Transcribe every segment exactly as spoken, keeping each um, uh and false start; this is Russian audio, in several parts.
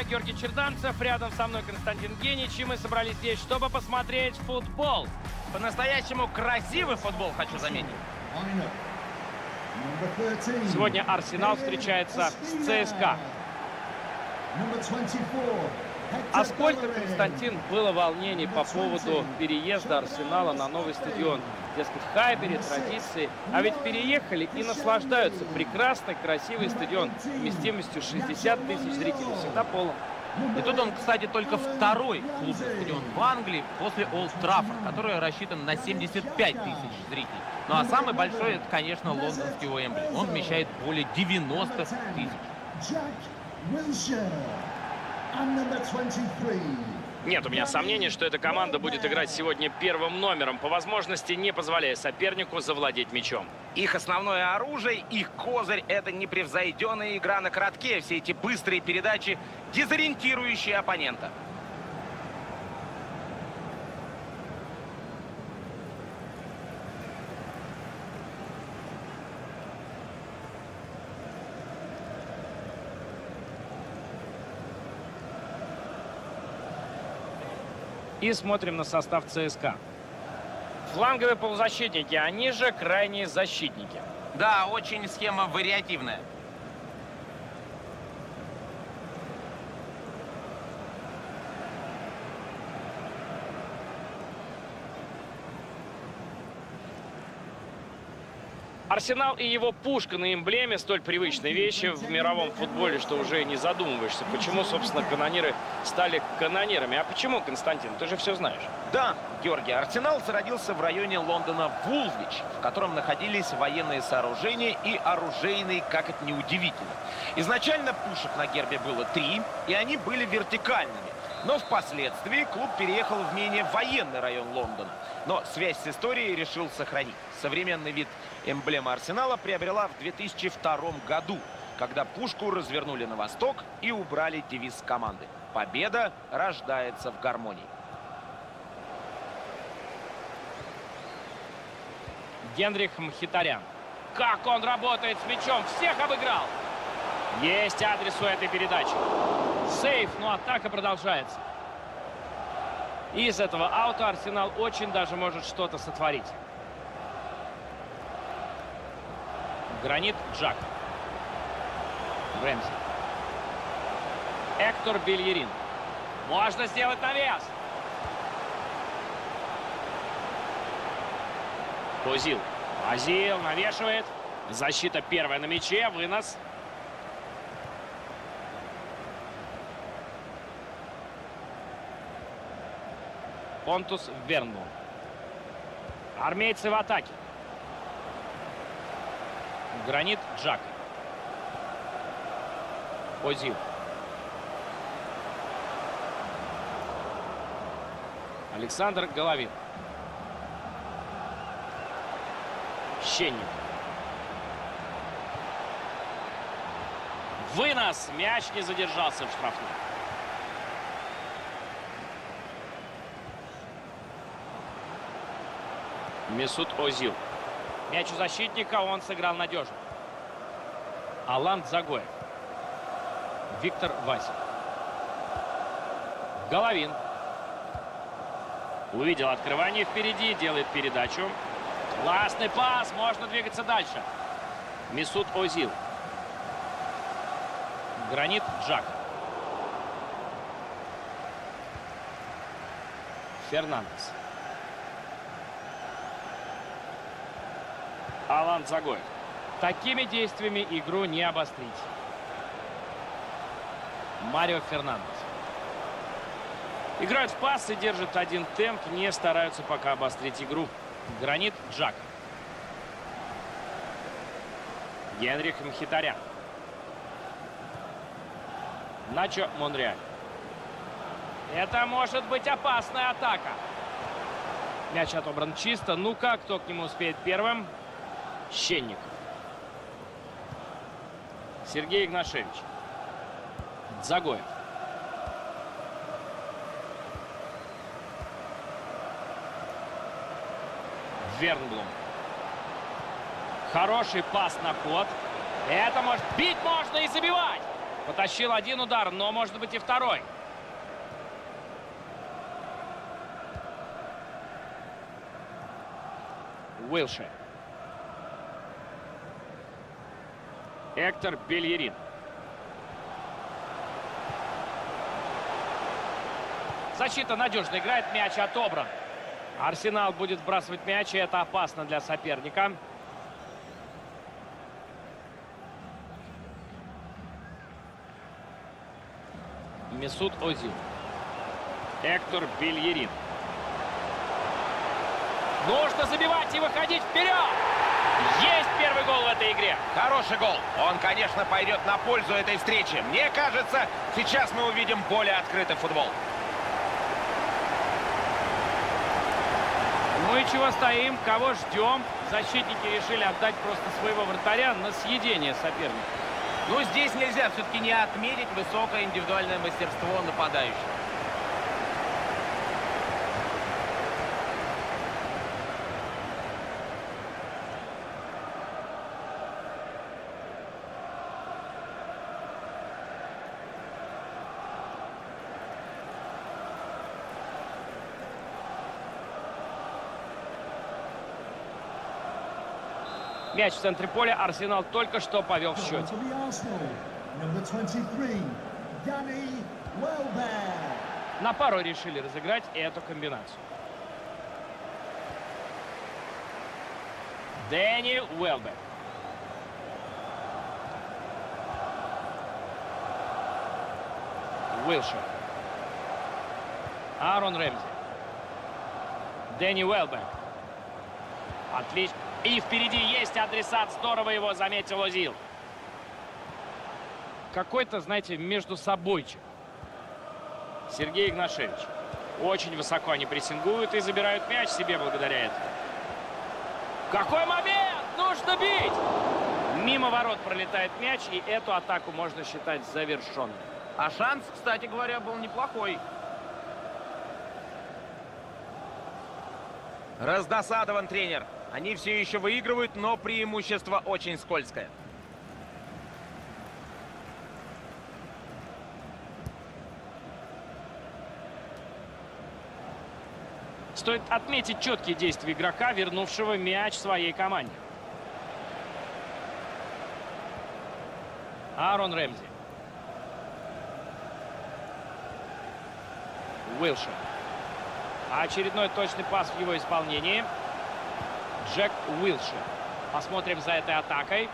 Я Георгий Черданцев, рядом со мной Константин Генич, и мы собрались здесь, чтобы посмотреть футбол. По-настоящему красивый футбол, хочу заметить. Сегодня Арсенал встречается с ЦСКА. А сколько, Константин, было волнений по поводу переезда Арсенала на новый стадион. Дескать, в Хайбере, традиции. А ведь переехали и наслаждаются. Прекрасный, красивый стадион вместимостью шестьдесят тысяч зрителей. Всегда полон. И тут он, кстати, только второй клубный стадион в Англии после Олд Траффорд, который рассчитан на семьдесят пять тысяч зрителей. Ну а самый большой, это, конечно, лондонский Уэмбли. Он вмещает более девяноста тысяч. Нет у меня сомнений, что эта команда будет играть сегодня первым номером, по возможности не позволяя сопернику завладеть мячом. Их основное оружие, их козырь — это непревзойденная игра на коротке. Все эти быстрые передачи, дезориентирующие оппонента. И смотрим на состав ЦСКА. Фланговые полузащитники, они же крайние защитники. Да, очень схема вариативная. Арсенал и его пушка на эмблеме — столь привычные вещи в мировом футболе, что уже не задумываешься, почему, собственно, канониры стали канонирами. А почему, Константин? Ты же все знаешь. Да, Георгий, Арсенал зародился в районе Лондона Вулвич, в котором находились военные сооружения и оружейные, как это неудивительно. Изначально пушек на гербе было три, и они были вертикальными. Но впоследствии клуб переехал в менее военный район Лондона. Но связь с историей решил сохранить. Современный вид эмблемы Арсенала приобрела в две тысячи втором году, когда пушку развернули на восток и убрали девиз команды. Победа рождается в гармонии. Генрих Мхитарян. Как он работает с мячом! Всех обыграл! Есть адрес у этой передачи. Сейф, но атака продолжается. И из этого аута Арсенал очень даже может что-то сотворить. Гранит Джак. Рэмзи. Эктор Бельерин. Можно сделать навес. Озил. Озил навешивает. Защита первая на мяче. Вынос. Понтус Вернбул. Армейцы в атаке. Гранит Джак. Озил. Александр Головин. Щенник. Вынос. Мяч не задержался в штрафной. Месут Озил. Мяч у защитника, он сыграл надежно. Алан Загоев. Виктор Васин. Головин. Увидел открывание впереди, делает передачу. Классный пас, можно двигаться дальше. Месут Озил. Гранит Джак. Фернандес. Алан Загоев. Такими действиями игру не обострить. Марио Фернандес. Играют в пасы, держат один темп, не стараются пока обострить игру. Гранит Джак. Генрих Мхитарян. Начо Монреаль. Это может быть опасная атака. Мяч отобран чисто. Ну-ка, кто к нему успеет первым? Щенников. Сергей Игнашевич. Загоев. Вернблум. Хороший пас на ход. Это может бить можно и забивать. Потащил один удар, но может быть и второй. Уилшер. Эктор Бельерин. Защита надежно играет, мяч отобран. Арсенал будет сбрасывать мяч, и это опасно для соперника. Месут Озил. Эктор Бельерин. Нужно забивать и выходить вперед. Есть первый гол в этой игре. Хороший гол. Он, конечно, пойдет на пользу этой встречи. Мне кажется, сейчас мы увидим более открытый футбол. Ну и чего стоим? Кого ждем? Защитники решили отдать просто своего вратаря на съедение соперника. Но здесь нельзя все-таки не отметить высокое индивидуальное мастерство нападающих. Мяч в центре поля. Арсенал только что повел в счете. На пару решили разыграть эту комбинацию. Дэнни Уэлбек. Уилшер. Аарон Рэмзи. Дэнни Уэлбек. Отлично. И впереди есть адресат. Здорово его заметил Озил. Какой-то, знаете, между собойчик. Сергей Игнашевич. Очень высоко они прессингуют и забирают мяч себе благодаря этому. Какой момент! Нужно бить! Мимо ворот пролетает мяч, и эту атаку можно считать завершенной. А шанс, кстати говоря, был неплохой. Раздосадован тренер. Они все еще выигрывают, но преимущество очень скользкое. Стоит отметить четкие действия игрока, вернувшего мяч своей команде. Аарон Рэмзи. Уилшер. Очередной точный пас в его исполнении. Джек Уилшер. Посмотрим за этой атакой.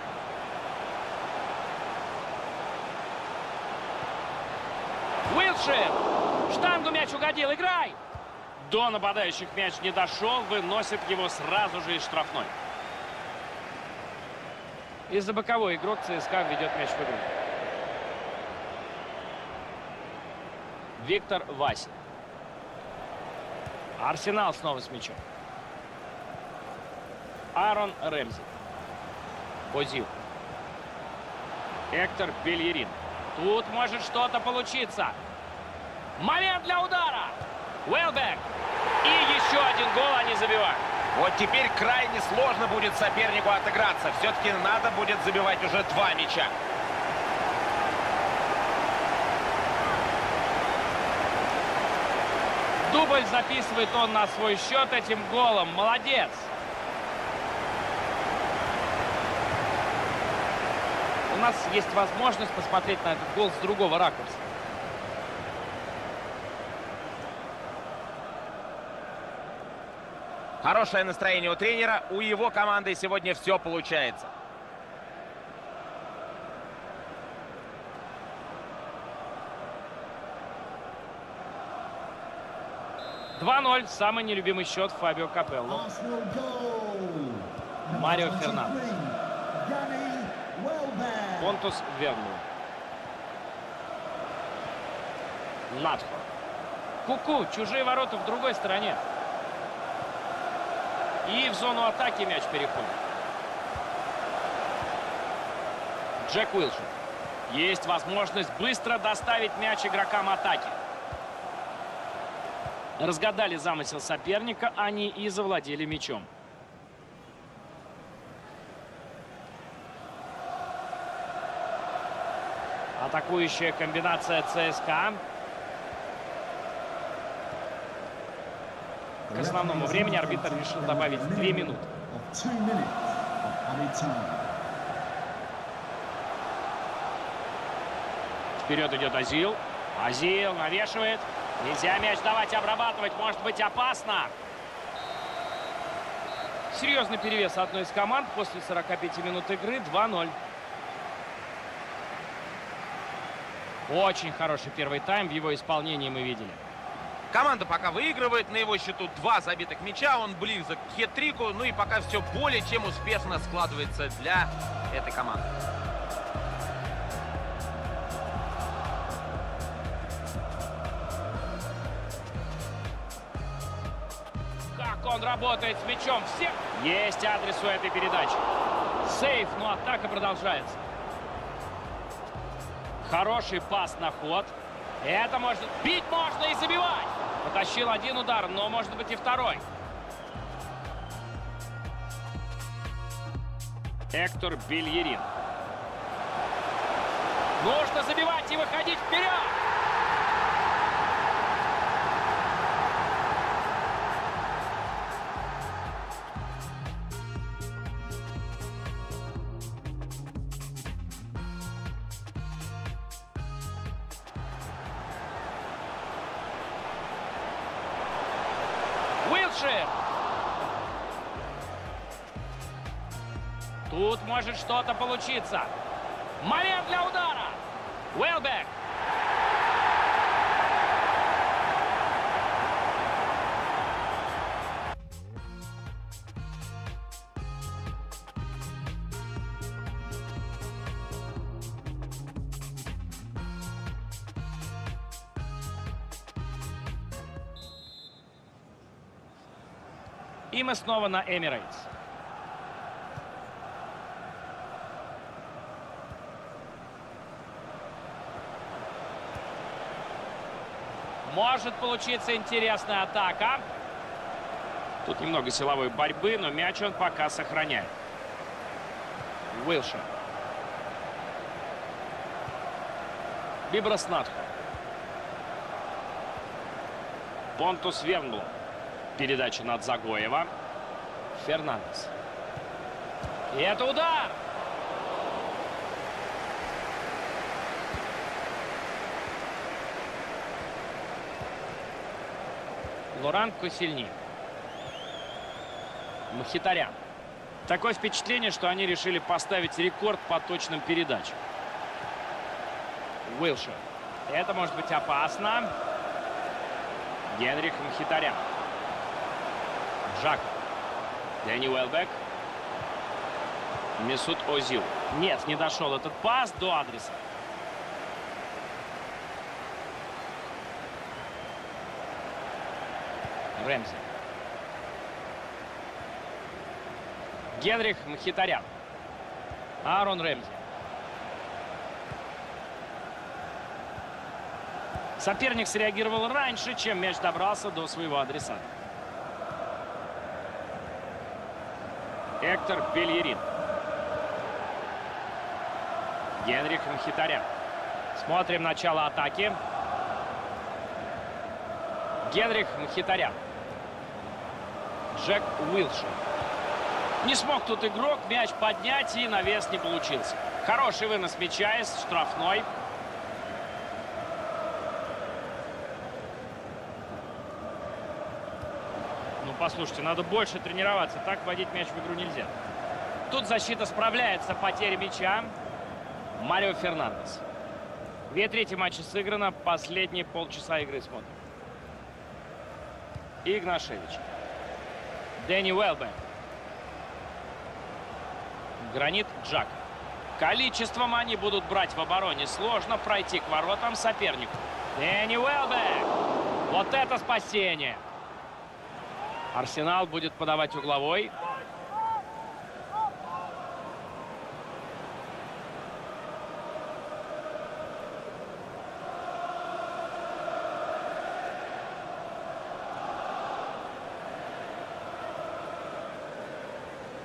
Уилшер! Штангу мяч угодил. Играй! До нападающих мяч не дошел. Выносит его сразу же из штрафной. Из-за боковой игрок ЦСКА ведет мяч в игру. Виктор Васин. Арсенал снова с мячом. Аарон Рэмзи. Озил. Эктор Бельерин. Тут может что-то получиться. Момент для удара. Уэлбек. И еще один гол они забивают. Вот теперь крайне сложно будет сопернику отыграться. Все-таки надо будет забивать уже два мяча. Дубль записывает он на свой счет этим голом. Молодец. У нас есть возможность посмотреть на этот гол с другого ракурса. Хорошее настроение у тренера. У его команды сегодня все получается. два ноль. Самый нелюбимый счет Фабио Капелло. Марио Фернандес. Понтус Верну. Натхо. Ку-ку. Чужие ворота в другой стороне. И в зону атаки мяч переходит. Джек Уилшер. Есть возможность быстро доставить мяч игрокам атаки. Разгадали замысел соперника, они и завладели мячом. Атакующая комбинация ЦСКА. К основному времени арбитр решил добавить две минуты. Вперед идет Азил. Азил навешивает. Нельзя мяч давать обрабатывать. Может быть опасно. Серьезный перевес одной из команд после сорока пяти минут игры. два ноль. Очень хороший первый тайм в его исполнении мы видели. Команда пока выигрывает. На его счету два забитых мяча. Он близок к хет-трику. Ну и пока все более чем успешно складывается для этой команды. Как он работает с мячом. Всех есть адрес у этой передачи. Сейф, но атака продолжается. Хороший пас на ход. Это может... Бить можно и забивать. Потащил один удар, но может быть и второй. Эктор Бельерин. Нужно забивать и выходить вперед. Уилшир. Тут может что-то получиться. Момент для удара. Уэлбек. И мы снова на Эмирейтс. Может получиться интересная атака. Тут немного силовой борьбы, но мяч он пока сохраняет. Уилшир. Бибрас Натхо. Понтус Вернблом. Передача над Загоева. Фернандес. И это удар! Лоран Косильни. Мхитарян. Такое впечатление, что они решили поставить рекорд по точным передачам. Уилшир. Это может быть опасно. Генрих Мхитарян. Джак. Дэнни Уэлбек. Месут Озил. Нет, не дошел этот пас до адреса. Рэмзи. Генрих Мхитарян. Аарон Рэмзи. Соперник среагировал раньше, чем мяч добрался до своего адресата. Эктор Бельерин. Генрих Мхитарян. Смотрим начало атаки. Генрих Мхитарян. Джек Уилшир. Не смог тут игрок мяч поднять, и навес не получился. Хороший вынос мяча из штрафной. Ну, послушайте, надо больше тренироваться. Так вводить мяч в игру нельзя. Тут защита справляется с потерей мяча. Марио Фернандес. Две трети матча сыграно. Последние полчаса игры смотрим. Игнашевич. Дэнни Уэлбек. Гранит Джак. Количеством они будут брать в обороне. Сложно пройти к воротам сопернику. Дэнни Уэлбек. Вот это спасение. Арсенал будет подавать угловой.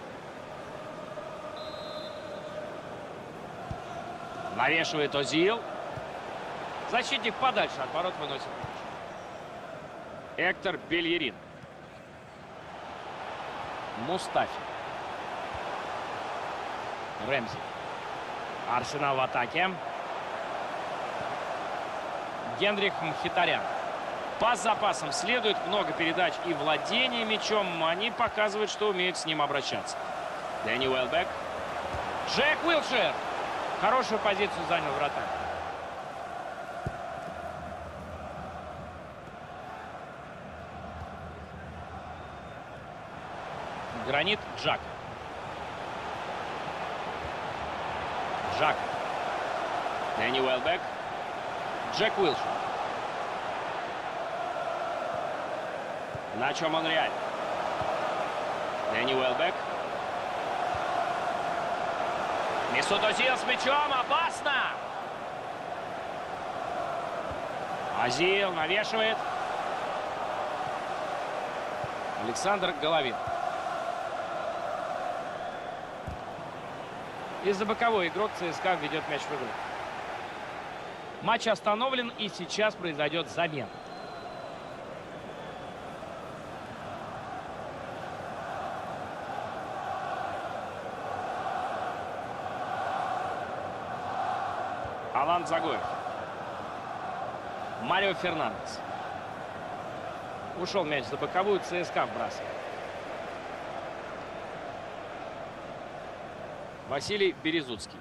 Навешивает Озил. Защитник подальше от ворот выносит мяч. Эктор Бельерин. Мустафи. Рэмзи. Арсенал в атаке. Генрих Мхитарян. Пас за пасом следует, много передач и владения мячом. Они показывают, что умеют с ним обращаться. Дэнни Уэлбек. Джек Уилшер. Хорошую позицию занял вратарь. Гранит Джака. Джака. Дэнни Уэлбек. Джек Уилшер. На чем он реально? Дэнни Уэлбек. Месут Озил с мячом. Опасно! Озил навешивает. Александр Головин. Из-за боковой игрок ЦСКА ведет мяч в игру. Матч остановлен, и сейчас произойдет замена. Алан Загоев. Марио Фернандес. Ушел мяч за боковую, ЦСКА вбрасывает. Василий Березуцкий.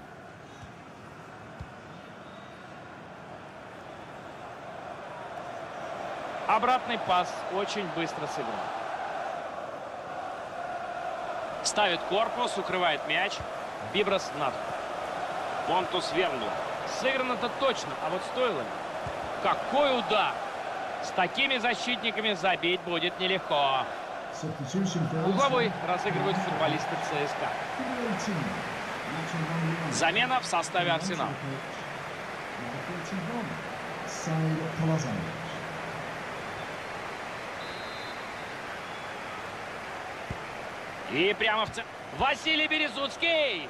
Обратный пас очень быстро сыгран. Ставит корпус, укрывает мяч. Биброс Нату. Понтус Вернлунд. Сыграно-то точно, а вот стоило ли? Какой удар! С такими защитниками забить будет нелегко. Угловой разыгрывают футболисты ЦСКА. Замена в составе Арсенала. И прямо в центр. Василий Березуцкий!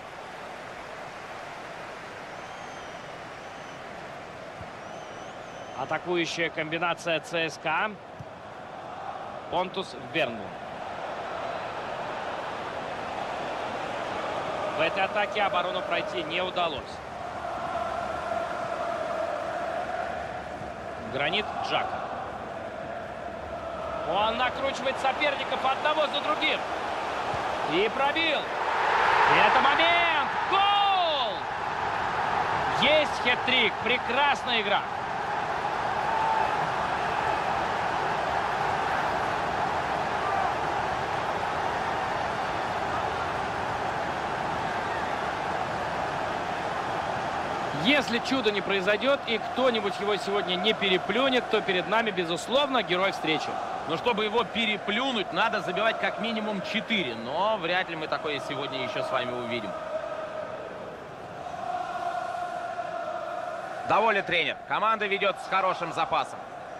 Атакующая комбинация ЦСКА. Понтус Вернлунд. В этой атаке оборону пройти не удалось. Гранит Джака. Он накручивает соперников одного за другим. И пробил. И это момент. Гол! Есть хет-трик. Прекрасная игра. Если чудо не произойдет и кто-нибудь его сегодня не переплюнет, то перед нами, безусловно, герой встречи. Но чтобы его переплюнуть, надо забивать как минимум четыре. Но вряд ли мы такое сегодня еще с вами увидим. Доволен тренер. Команда ведет с хорошим запасом.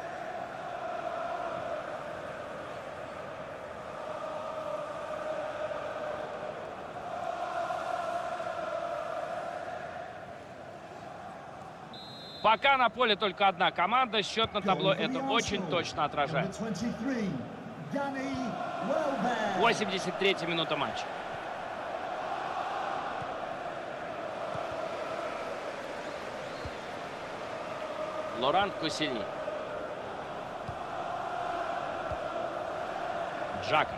Пока на поле только одна команда, счет на табло это очень точно отражает. восемьдесят третья минута матча. Лоран Косельни. Джака.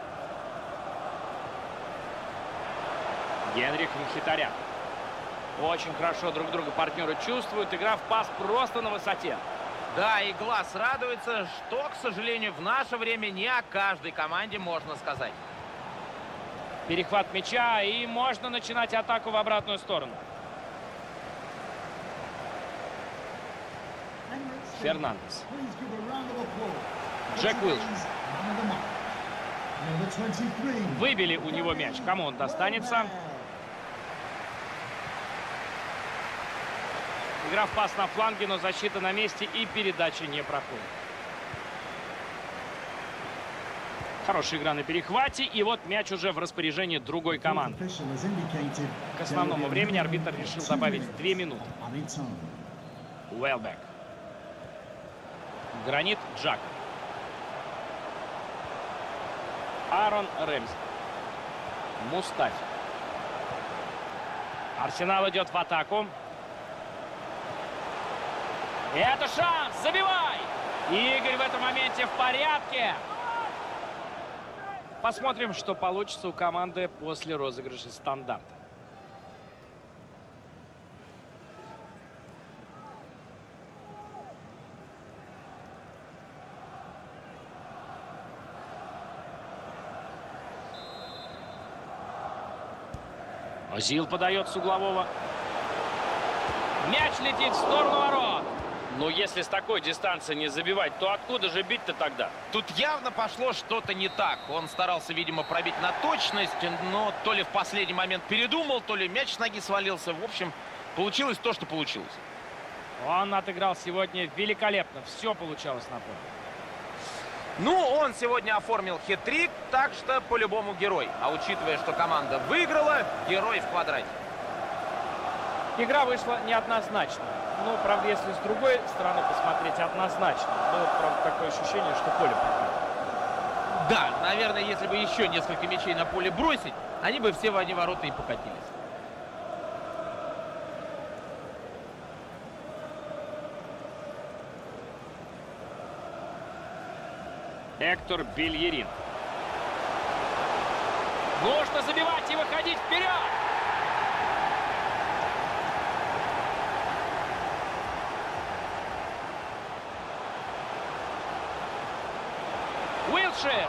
Генрих Мхитарян. Очень хорошо друг друга партнеры чувствуют. Игра в пас просто на высоте. Да, и глаз радуется, что, к сожалению, в наше время не о каждой команде можно сказать. Перехват мяча, и можно начинать атаку в обратную сторону. Фернандес. Джек Уилшер. Выбили у него мяч. Кому он достанется? Игра в пас на фланге, но защита на месте и передача не проходит. Хорошая игра на перехвате. И вот мяч уже в распоряжении другой команды. К основному времени арбитр решил добавить две минуты. Уэлбек. Гранит Джак. Аарон Рэмзи. Мустафи. Арсенал идет в атаку. И это шанс! Забивай! Игорь в этом моменте в порядке. Посмотрим, что получится у команды после розыгрыша стандарта. Озил подает с углового. Мяч летит в сторону ворот. Но если с такой дистанции не забивать, то откуда же бить-то тогда? Тут явно пошло что-то не так. Он старался, видимо, пробить на точность, но то ли в последний момент передумал, то ли мяч с ноги свалился. В общем, получилось то, что получилось. Он отыграл сегодня великолепно. Все получалось на поле. Ну, он сегодня оформил хет-трик, так что по-любому герой. А учитывая, что команда выиграла, герой в квадрате. Игра вышла неоднозначно. Ну, правда, если с другой стороны посмотреть, однозначно. Было, правда, такое ощущение, что поле покрыто. Да, наверное, если бы еще несколько мячей на поле бросить, они бы все в одни ворота и покатились. Эктор Бельерин. Нужно забивать и выходить вперед! Уилшир.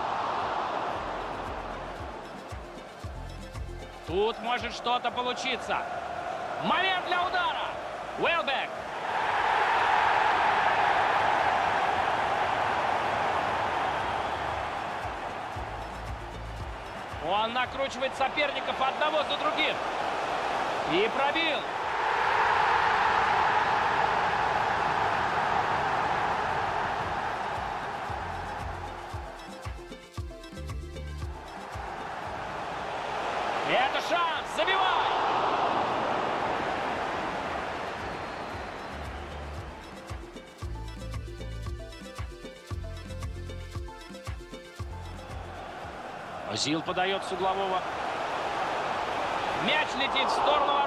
Тут может что-то получиться. Момент для удара. Уэлбек. Он накручивает соперников одного за другим. И пробил. Это шанс. Забивай. Озил подает с углового. Мяч летит в сторону